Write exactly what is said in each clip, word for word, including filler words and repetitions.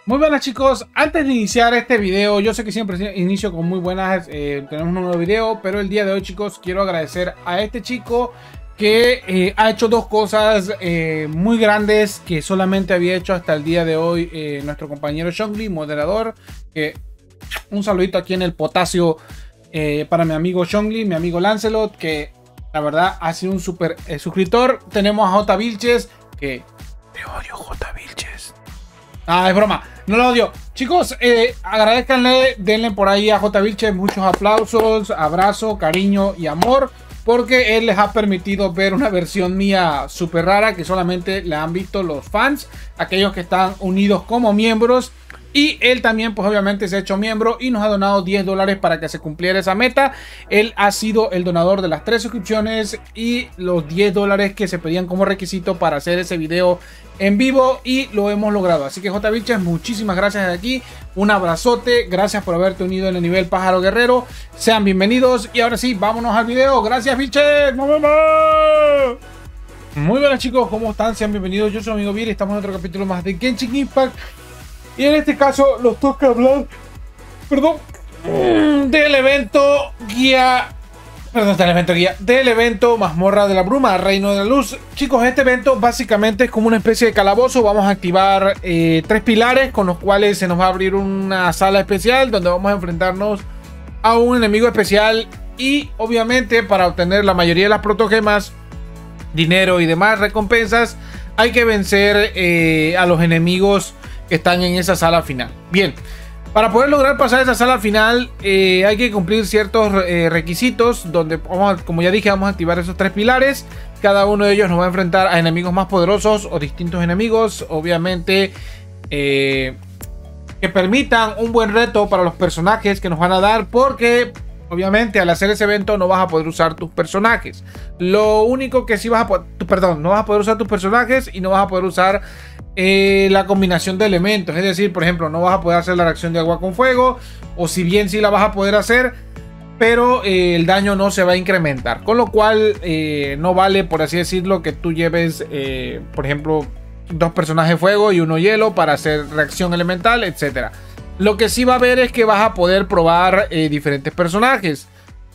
Muy buenas chicos, antes de iniciar este video, yo sé que siempre inicio con muy buenas, eh, tenemos un nuevo video, pero el día de hoy chicos quiero agradecer a este chico que eh, ha hecho dos cosas eh, muy grandes que solamente había hecho hasta el día de hoy eh, nuestro compañero Zhongli, moderador. Que un saludito aquí en el potasio eh, para mi amigo Zhongli, mi amigo Lancelot, que la verdad ha sido un super eh, suscriptor. Tenemos a J Vilches, que te odio J Vilches. Ah, es broma, no lo odio. Chicos, eh, agradezcanle, denle por ahí a J Vilches muchos aplausos, abrazo, cariño y amor, porque él les ha permitido ver una versión mía súper rara que solamente la han visto los fans, aquellos que están unidos como miembros. Y él también, pues obviamente se ha hecho miembro y nos ha donado diez dólares para que se cumpliera esa meta. Él ha sido el donador de las tres suscripciones y los diez dólares que se pedían como requisito para hacer ese video en vivo, y lo hemos logrado. Así que J Vilches, muchísimas gracias de aquí. Un abrazote, gracias por haberte unido en el nivel Pájaro Guerrero. Sean bienvenidos y ahora sí, vámonos al video. Gracias Vilches, nos vemos. Muy buenas chicos, ¿cómo están? Sean bienvenidos, yo soy su amigo Vir y estamos en otro capítulo más de Genshin Impact. Y en este caso nos toca hablar, perdón, del evento guía, perdón, del evento guía, del evento Mazmorra de la Bruma, Reino de la Luz. Chicos, este evento básicamente es como una especie de calabozo. Vamos a activar eh, tres pilares con los cuales se nos va a abrir una sala especial donde vamos a enfrentarnos a un enemigo especial. Y obviamente para obtener la mayoría de las protogemas, dinero y demás recompensas, hay que vencer eh, a los enemigos que están en esa sala final. Bien, para poder lograr pasar esa sala final eh, hay que cumplir ciertos eh, requisitos, donde vamos a, como ya dije, vamos a activar esos tres pilares. Cada uno de ellos nos va a enfrentar a enemigos más poderosos o distintos enemigos, obviamente eh, que permitan un buen reto para los personajes que nos van a dar, porque obviamente al hacer ese evento no vas a poder usar tus personajes. Lo único que sí vas a poder, perdón, no vas a poder usar tus personajes y no vas a poder usar Eh, la combinación de elementos. Es decir, por ejemplo, no vas a poder hacer la reacción de agua con fuego, o si bien sí la vas a poder hacer, pero eh, el daño no se va a incrementar, con lo cual eh, no vale, por así decirlo, que tú lleves eh, por ejemplo dos personajes fuego y uno hielo para hacer reacción elemental, etcétera. Lo que sí va a haber es que vas a poder probar eh, diferentes personajes.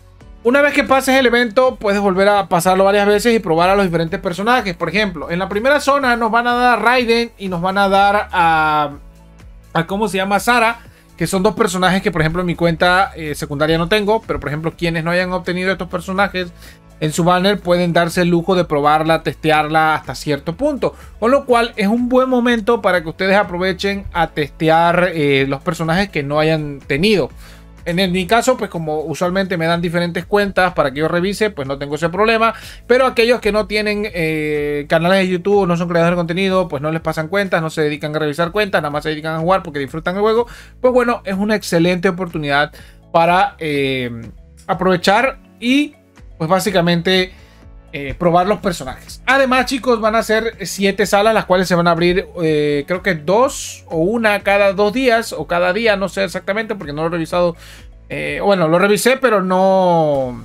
Una vez que pases el evento, puedes volver a pasarlo varias veces y probar a los diferentes personajes. Por ejemplo, en la primera zona nos van a dar a Raiden y nos van a dar a, a ¿cómo se llama? Sara, que son dos personajes que, por ejemplo, en mi cuenta eh, secundaria no tengo. Pero, por ejemplo, quienes no hayan obtenido estos personajes en su banner pueden darse el lujo de probarla, testearla hasta cierto punto. Con lo cual es un buen momento para que ustedes aprovechen a testear eh, los personajes que no hayan tenido. En, en mi caso, pues como usualmente me dan diferentes cuentas para que yo revise, pues no tengo ese problema. Pero aquellos que no tienen eh, canales de YouTube, no son creadores de contenido, pues no les pasan cuentas, no se dedican a revisar cuentas, nada más se dedican a jugar porque disfrutan el juego. Pues bueno, es una excelente oportunidad para eh, aprovechar y pues básicamente eh, probar los personajes. Además chicos, van a ser siete salas, las cuales se van a abrir eh, creo que dos o una cada dos días o cada día, no sé exactamente porque no lo he revisado. Eh, bueno, lo revisé pero no,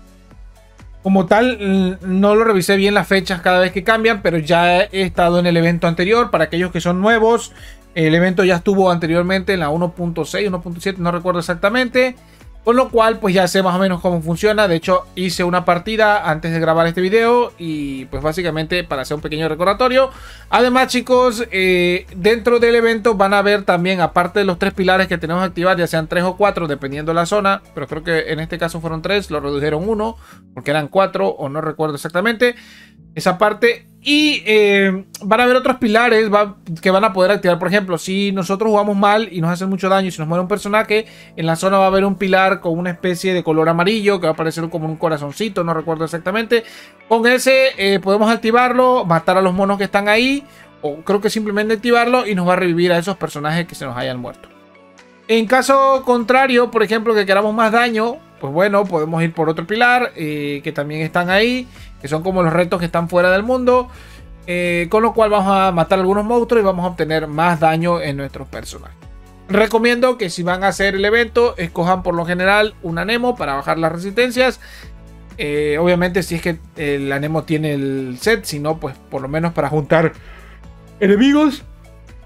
como tal, no lo revisé bien las fechas cada vez que cambian, pero ya he estado en el evento anterior. Para aquellos que son nuevos, el evento ya estuvo anteriormente en la uno punto seis, uno punto siete, no recuerdo exactamente. Con lo cual pues ya sé más o menos cómo funciona. De hecho hice una partida antes de grabar este video y pues básicamente para hacer un pequeño recordatorio. Además chicos, eh, dentro del evento van a ver también, aparte de los tres pilares que tenemos que activar, ya sean tres o cuatro dependiendo de la zona, pero creo que en este caso fueron tres, lo redujeron uno porque eran cuatro o no recuerdo exactamente esa parte. Y eh, van a haber otros pilares va, que van a poder activar. Por ejemplo, si nosotros jugamos mal y nos hacen mucho daño y se nos muere un personaje, en la zona va a haber un pilar con una especie de color amarillo que va a aparecer como un corazoncito, no recuerdo exactamente. Con ese eh, podemos activarlo, matar a los monos que están ahí, o creo que simplemente activarlo y nos va a revivir a esos personajes que se nos hayan muerto. En caso contrario, por ejemplo, que queramos más daño, pues bueno, podemos ir por otro pilar eh, que también están ahí, que son como los retos que están fuera del mundo, eh, con lo cual vamos a matar algunos monstruos y vamos a obtener más daño en nuestros personajes. Recomiendo que si van a hacer el evento, escojan por lo general un Anemo para bajar las resistencias. Eh, obviamente si es que el Anemo tiene el set, si no, pues por lo menos para juntar enemigos.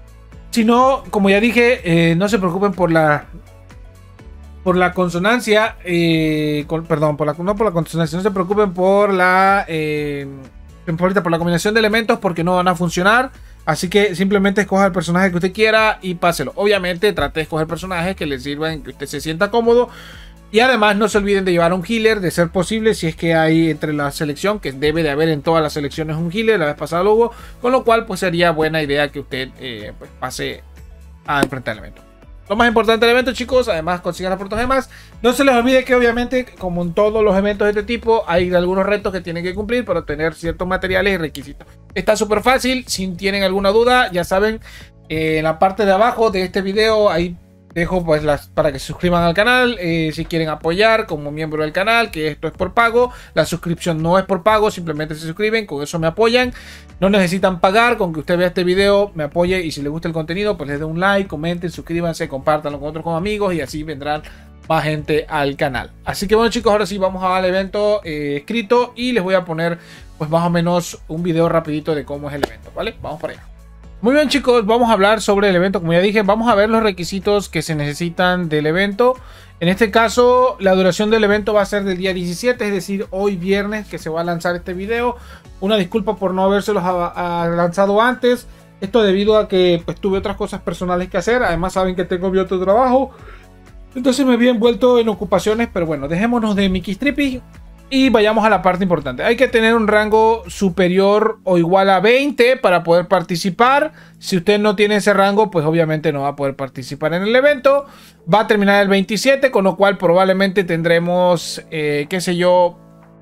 Si no, como ya dije, eh, no se preocupen por la por la consonancia, eh, con, perdón, por la, no por la consonancia, no se preocupen por la eh, por la combinación de elementos, porque no van a funcionar. Así que simplemente escoja el personaje que usted quiera y páselo. Obviamente trate de escoger personajes que le sirvan, que usted se sienta cómodo. Y además no se olviden de llevar un healer, de ser posible, si es que hay entre la selección, que debe de haber en todas las selecciones un healer, la vez pasada lo hubo, con lo cual pues sería buena idea que usted eh, pues, pase a enfrentar el evento. Lo más importante del evento, chicos, además consigan las protogemas. No se les olvide que obviamente, como en todos los eventos de este tipo, hay algunos retos que tienen que cumplir para obtener ciertos materiales y requisitos. Está súper fácil. Si tienen alguna duda, ya saben, eh, en la parte de abajo de este video, ahí dejo pues las para que se suscriban al canal. Eh, si quieren apoyar como miembro del canal, que esto es por pago, la suscripción no es por pago, simplemente se suscriben, con eso me apoyan. No necesitan pagar, con que usted vea este video me apoye, y si les gusta el contenido pues les dé un like, comenten, suscríbanse, compártanlo con otros con amigos, y así vendrán más gente al canal. Así que bueno, chicos, ahora sí vamos al evento eh, escrito, y les voy a poner pues más o menos un video rapidito de cómo es el evento, ¿vale? Vamos para allá. Muy bien, chicos, vamos a hablar sobre el evento. Como ya dije, vamos a ver los requisitos que se necesitan del evento. En este caso, la duración del evento va a ser del día diecisiete, es decir, hoy viernes que se va a lanzar este video. Una disculpa por no habérselos a, a lanzado antes. Esto debido a que pues tuve otras cosas personales que hacer. Además saben que tengo mi otro trabajo, entonces me había envuelto en ocupaciones. Pero bueno, dejémonos de Mickey Strippy y vayamos a la parte importante. Hay que tener un rango superior o igual a veinte para poder participar. Si usted no tiene ese rango, pues obviamente no va a poder participar en el evento. Va a terminar el veintisiete, con lo cual probablemente tendremos, eh, qué sé yo,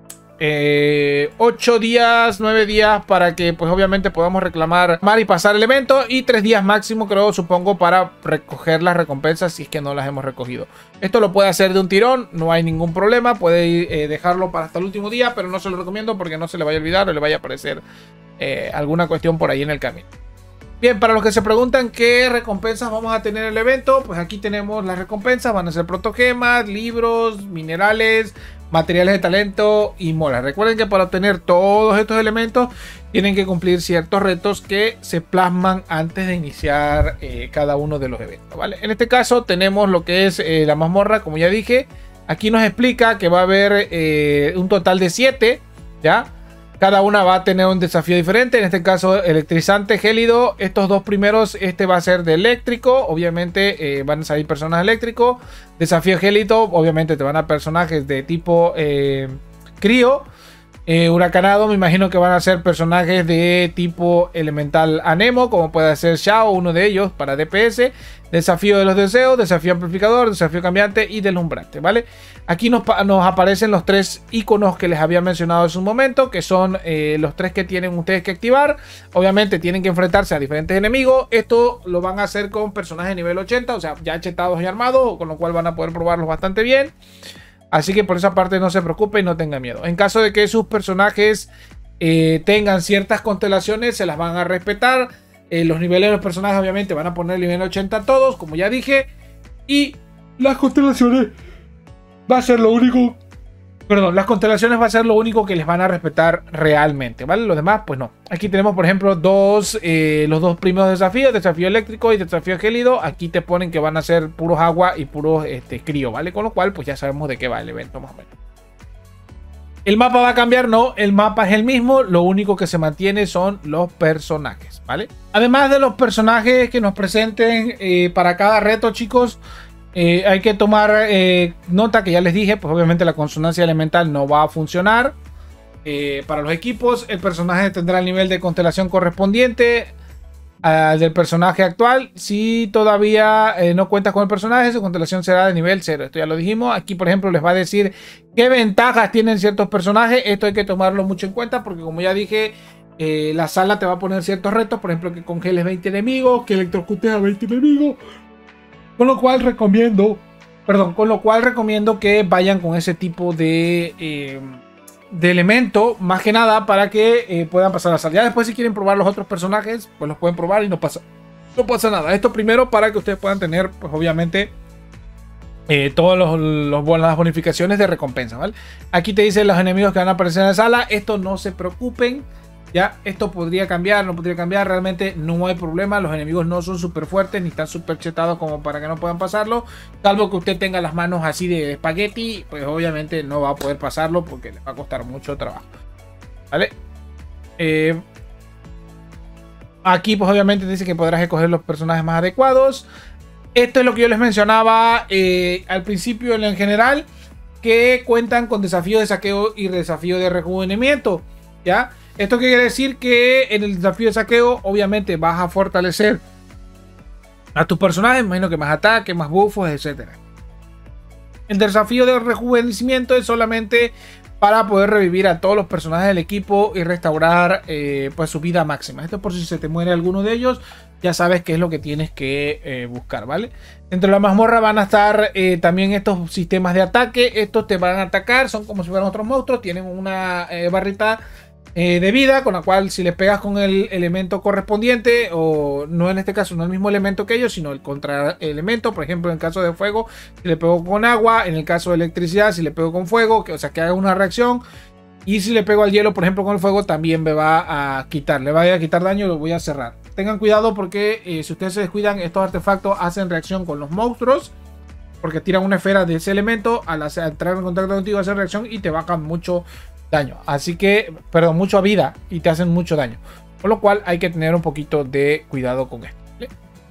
eh, ocho días, nueve días para que pues obviamente podamos reclamar y pasar el evento, y tres días máximo, creo, supongo, para recoger las recompensas si es que no las hemos recogido. Esto lo puede hacer de un tirón, no hay ningún problema. Puede ir, eh, dejarlo para hasta el último día, pero no se lo recomiendo porque no se le vaya a olvidar o le vaya a aparecer eh, alguna cuestión por ahí en el camino. Bien, para los que se preguntan qué recompensas vamos a tener en el evento, pues aquí tenemos las recompensas. Van a ser protogemas, libros, minerales, materiales de talento y molas. Recuerden que para obtener todos estos elementos tienen que cumplir ciertos retos que se plasman antes de iniciar eh, cada uno de los eventos, ¿vale? En este caso tenemos lo que es eh, la mazmorra, como ya dije. Aquí nos explica que va a haber eh, un total de siete, ¿ya? Cada una va a tener un desafío diferente. En este caso, electrizante, gélido. Estos dos primeros, este va a ser de eléctrico. Obviamente eh, van a salir personajes eléctricos. Desafío gélido, obviamente te van a personajes de tipo eh, crío. Eh, huracanado, me imagino que van a ser personajes de tipo elemental anemo, como puede ser Shao, uno de ellos para D P S. Desafío de los deseos, desafío amplificador, desafío cambiante y deslumbrante, ¿vale? Aquí nos, nos aparecen los tres iconos que les había mencionado hace un momento, que son eh, los tres que tienen ustedes que activar. Obviamente tienen que enfrentarse a diferentes enemigos. Esto lo van a hacer con personajes de nivel ochenta, o sea, ya chetados y armados, con lo cual van a poder probarlos bastante bien. Así que por esa parte no se preocupen y no tengan miedo. En caso de que sus personajes eh, tengan ciertas constelaciones, se las van a respetar. Eh, los niveles de los personajes obviamente van a poner el nivel ochenta a todos, como ya dije. Y las constelaciones va a ser lo único... Perdón, las constelaciones va a ser lo único que les van a respetar realmente, ¿vale? Los demás, pues no. Aquí tenemos, por ejemplo, dos, eh, los dos primeros desafíos, desafío eléctrico y desafío gélido. Aquí te ponen que van a ser puros agua y puros este, crío, ¿vale? Con lo cual, pues ya sabemos de qué va el evento más o menos. ¿El mapa va a cambiar? No, el mapa es el mismo. Lo único que se mantiene son los personajes, ¿vale? Además de los personajes que nos presenten eh, para cada reto, chicos, Eh, hay que tomar eh, nota que ya les dije, pues obviamente la consonancia elemental no va a funcionar eh, para los equipos. El personaje tendrá el nivel de constelación correspondiente al del personaje actual. Si todavía eh, no cuentas con el personaje, su constelación será de nivel cero. Esto ya lo dijimos. Aquí, por ejemplo, les va a decir qué ventajas tienen ciertos personajes. Esto hay que tomarlo mucho en cuenta porque, como ya dije, eh, la sala te va a poner ciertos retos. Por ejemplo, que congeles veinte enemigos, que electrocutes a veinte enemigos. Con lo cual recomiendo, perdón, con lo cual recomiendo que vayan con ese tipo de, eh, de elemento, más que nada para que eh, puedan pasar la sala. Ya después, si quieren probar los otros personajes, pues los pueden probar y no pasa, no pasa nada. Esto primero para que ustedes puedan tener, pues obviamente, eh, todas los, los, las bonificaciones de recompensa, ¿vale? Aquí te dicen los enemigos que van a aparecer en la sala. Esto no se preocupen. Ya, esto podría cambiar, no podría cambiar, realmente no hay problema, los enemigos no son súper fuertes ni están súper chetados como para que no puedan pasarlo, salvo que usted tenga las manos así de espagueti, pues obviamente no va a poder pasarlo porque le va a costar mucho trabajo, ¿vale? Eh, aquí pues obviamente dice que podrás escoger los personajes más adecuados. Esto es lo que yo les mencionaba eh, al principio en general, que cuentan con desafío de saqueo y desafío de rejuvenecimiento, ¿ya? Esto quiere decir que en el desafío de saqueo obviamente vas a fortalecer a tus personajes, imagino que más ataque, más buffos, etcétera. El desafío de rejuvenecimiento es solamente para poder revivir a todos los personajes del equipo y restaurar eh, pues su vida máxima. Esto es por si se te muere alguno de ellos, ya sabes qué es lo que tienes que eh, buscar, ¿vale? Dentro de la mazmorra van a estar eh, también estos sistemas de ataque. Estos te van a atacar, son como si fueran otros monstruos, tienen una eh, barrita Eh, de vida, con la cual si les pegas con el elemento correspondiente, o no en este caso no el mismo elemento que ellos, sino el contraelemento, por ejemplo en el caso de fuego, si le pego con agua, en el caso de electricidad, si le pego con fuego, que, o sea que haga una reacción, y si le pego al hielo, por ejemplo con el fuego, también me va a quitar, le va a quitar daño, lo voy a cerrar. Tengan cuidado porque eh, si ustedes se descuidan, estos artefactos hacen reacción con los monstruos, porque tiran una esfera de ese elemento, al, hacer, al entrar en contacto contigo hacen reacción y te bajan mucho daño, así que, perdón, mucho vida y te hacen mucho daño, por lo cual hay que tener un poquito de cuidado con esto, ¿vale?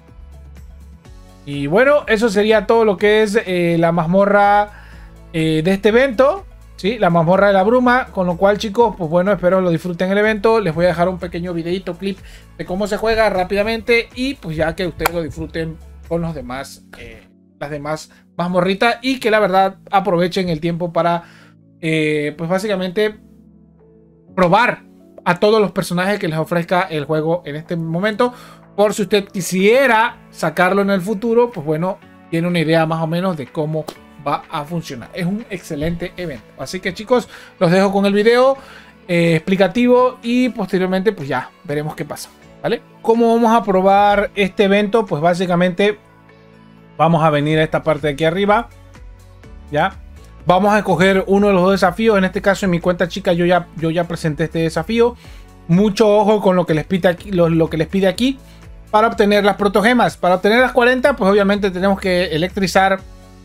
Y bueno, eso sería todo lo que es eh, la mazmorra eh, de este evento, ¿sí? La mazmorra de la bruma, con lo cual chicos, pues bueno, espero lo disfruten el evento. Les voy a dejar un pequeño videito, clip de cómo se juega rápidamente y pues ya que ustedes lo disfruten con los demás, eh, las demás mazmorritas, y que la verdad aprovechen el tiempo para Eh, pues básicamente probar a todos los personajes que les ofrezca el juego en este momento, por si usted quisiera sacarlo en el futuro, pues bueno, tiene una idea más o menos de cómo va a funcionar. Es un excelente evento, así que chicos, los dejo con el video eh, explicativo y posteriormente pues ya veremos qué pasa, ¿vale? ¿Cómo vamos a probar este evento? Pues básicamente vamos a venir a esta parte de aquí arriba, ya. Vamos a escoger uno de los dos desafíos. En este caso, en mi cuenta chica, yo ya, yo ya presenté este desafío. Mucho ojo con lo que les pide aquí, lo, lo que les pide aquí para obtener las protogemas. Para obtener las cuarenta, pues obviamente tenemos que electrizar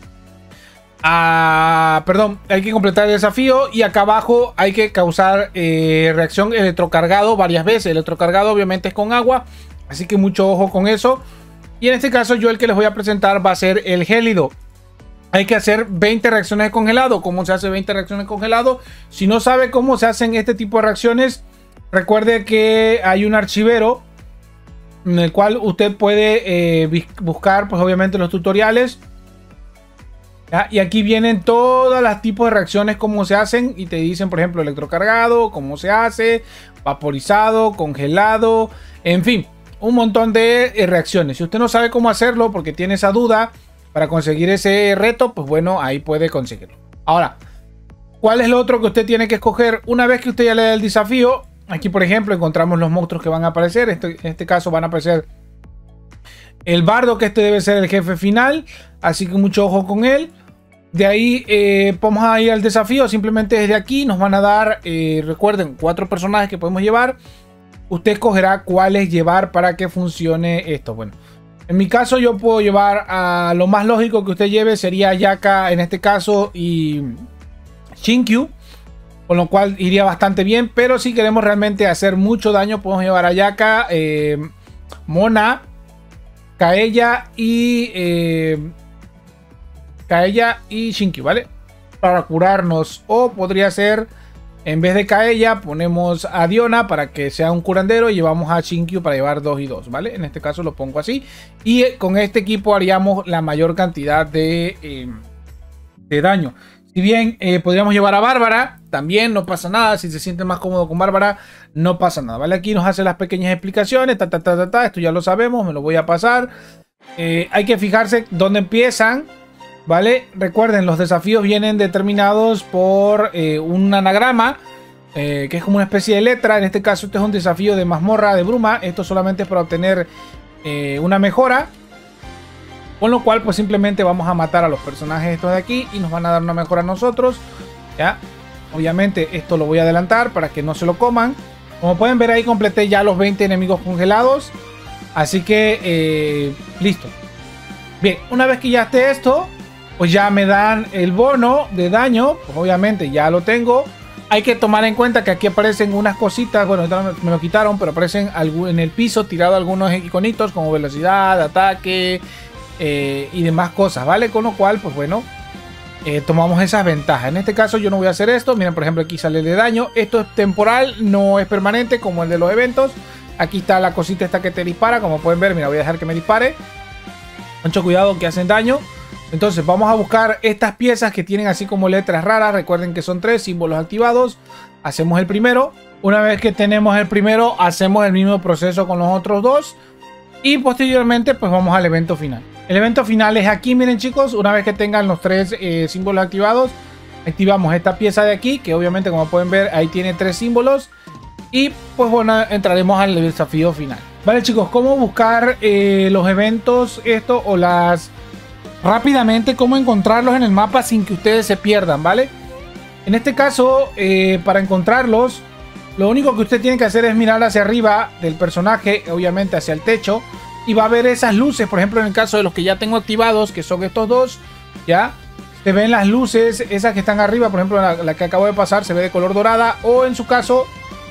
a... Perdón, hay que completar el desafío. Y acá abajo hay que causar eh, reacción electrocargado varias veces. Electrocargado obviamente es con agua, así que mucho ojo con eso. Y en este caso, yo el que les voy a presentar va a ser el gélido. Hay que hacer veinte reacciones de congelado. ¿Cómo se hace veinte reacciones de congelado? Si no sabe cómo se hacen este tipo de reacciones, recuerde que hay un archivero en el cual usted puede eh, buscar, pues obviamente, los tutoriales. ¿Ya? Y aquí vienen todos los tipos de reacciones, cómo se hacen. Y te dicen, por ejemplo, electrocargado, cómo se hace, vaporizado, congelado, en fin, un montón de eh, reacciones. Si usted no sabe cómo hacerlo porque tiene esa duda, para conseguir ese reto, pues bueno, ahí puede conseguirlo. Ahora, ¿cuál es lo otro que usted tiene que escoger? Una vez que usted ya le da el desafío, aquí por ejemplo encontramos los monstruos que van a aparecer. Este, en este caso van a aparecer el bardo, que este debe ser el jefe final, así que mucho ojo con él. De ahí eh, vamos a ir al desafío. Simplemente desde aquí nos van a dar, eh, recuerden, cuatro personajes que podemos llevar. Usted escogerá cuáles llevar para que funcione esto. Bueno, en mi caso yo puedo llevar a lo más lógico que usted lleve sería Yaka en este caso y Shinkyu, con lo cual iría bastante bien. Pero si queremos realmente hacer mucho daño, podemos llevar a Yaka, eh, Mona, Kaeya y eh, Kaeya y Shinkyu, ¿vale? Para curarnos. O podría ser, en vez de Kaeya, ponemos a Diona para que sea un curandero y llevamos a Shinkyu para llevar dos y dos, ¿vale? En este caso lo pongo así. Y eh, con este equipo haríamos la mayor cantidad de, eh, de daño. Si bien eh, podríamos llevar a Bárbara, también no pasa nada. Si se siente más cómodo con Bárbara, no pasa nada, ¿vale? Aquí nos hace las pequeñas explicaciones. Ta, ta, ta, ta, ta. Esto ya lo sabemos, me lo voy a pasar. Eh, hay que fijarse dónde empiezan, ¿vale? Recuerden, los desafíos vienen determinados por eh, un anagrama, eh, que es como una especie de letra. En este caso, este es un desafío de mazmorra de bruma. Esto solamente es para obtener eh, una mejora. Con lo cual, pues simplemente vamos a matar a los personajes estos de aquí y nos van a dar una mejora a nosotros, ¿ya? Obviamente, esto lo voy a adelantar para que no se lo coman. Como pueden ver ahí completé ya los veinte enemigos congelados. Así que eh, listo. Bien, una vez que ya esté esto, pues ya me dan el bono de daño. Pues obviamente ya lo tengo. Hay que tomar en cuenta que aquí aparecen unas cositas. Bueno, me lo quitaron, pero aparecen en el piso tirado algunos iconitos como velocidad, ataque eh, y demás cosas, ¿vale? Con lo cual, pues bueno, eh, tomamos esas ventajas. En este caso yo no voy a hacer esto. Miren, por ejemplo, aquí sale el de daño. Esto es temporal, no es permanente como el de los eventos. Aquí está la cosita esta que te dispara. Como pueden ver, mira, voy a dejar que me dispare. Mucho cuidado que hacen daño. Entonces vamos a buscar estas piezas que tienen así como letras raras. Recuerden que son tres símbolos activados. Hacemos el primero. Una vez que tenemos el primero, hacemos el mismo proceso con los otros dos. Y posteriormente pues vamos al evento final. El evento final es aquí, miren chicos. Una vez que tengan los tres eh, símbolos activados, activamos esta pieza de aquí, que obviamente como pueden ver ahí tiene tres símbolos. Y pues bueno, entraremos al desafío final. Vale chicos, ¿cómo buscar eh, los eventos esto o las... rápidamente cómo encontrarlos en el mapa sin que ustedes se pierdan, ¿vale? En este caso, eh, para encontrarlos, lo único que usted tiene que hacer es mirar hacia arriba del personaje, obviamente hacia el techo, y va a ver esas luces. Por ejemplo, en el caso de los que ya tengo activados, que son estos dos, ya se ven las luces, esas que están arriba. Por ejemplo, la, la que acabo de pasar se ve de color dorada, o en su caso,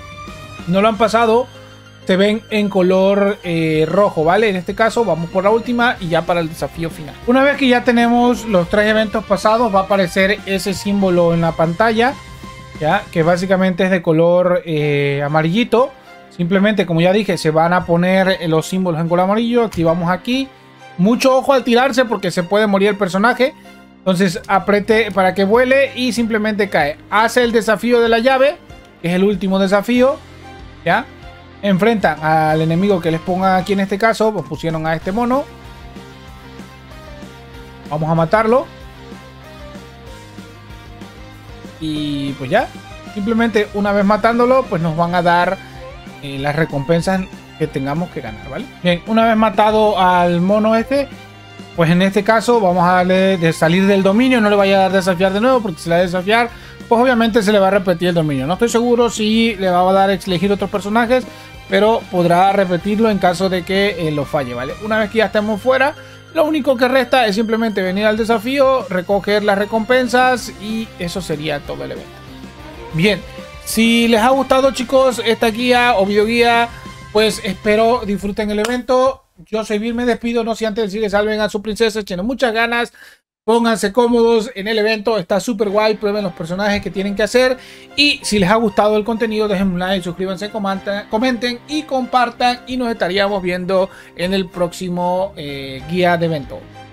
no lo han pasado, se ven en color eh, rojo, ¿vale? En este caso vamos por la última y ya para el desafío final. Una vez que ya tenemos los tres eventos pasados, va a aparecer ese símbolo en la pantalla, ya, que básicamente es de color eh, amarillito. Simplemente, como ya dije, se van a poner los símbolos en color amarillo. Activamos aquí. Mucho ojo al tirarse porque se puede morir el personaje. Entonces apriete para que vuele y simplemente cae. Hace el desafío de la llave, que es el último desafío, ya. Enfrentan al enemigo que les ponga aquí en este caso. Pues pusieron a este mono. Vamos a matarlo. Y pues ya. Simplemente una vez matándolo, pues nos van a dar eh, las recompensas que tengamos que ganar, ¿vale? Bien, una vez matado al mono este, pues en este caso vamos a darle de salir del dominio. No le vaya a dar desafiar de nuevo, porque si le da desafiar, pues obviamente se le va a repetir el dominio. No estoy seguro si le va a dar elegir otros personajes, pero podrá repetirlo en caso de que eh, lo falle, ¿vale? Una vez que ya estemos fuera, lo único que resta es simplemente venir al desafío, recoger las recompensas y eso sería todo el evento. Bien, si les ha gustado chicos esta guía o videoguía, pues espero disfruten el evento. Yo soy Vir, me despido, no sin antes decir que salven a su princesa, echen muchas ganas. Pónganse cómodos en el evento, está súper guay, prueben los personajes que tienen que hacer. Y si les ha gustado el contenido, dejen un like, suscríbanse, comenten y compartan. Y nos estaríamos viendo en el próximo eh, guía de evento.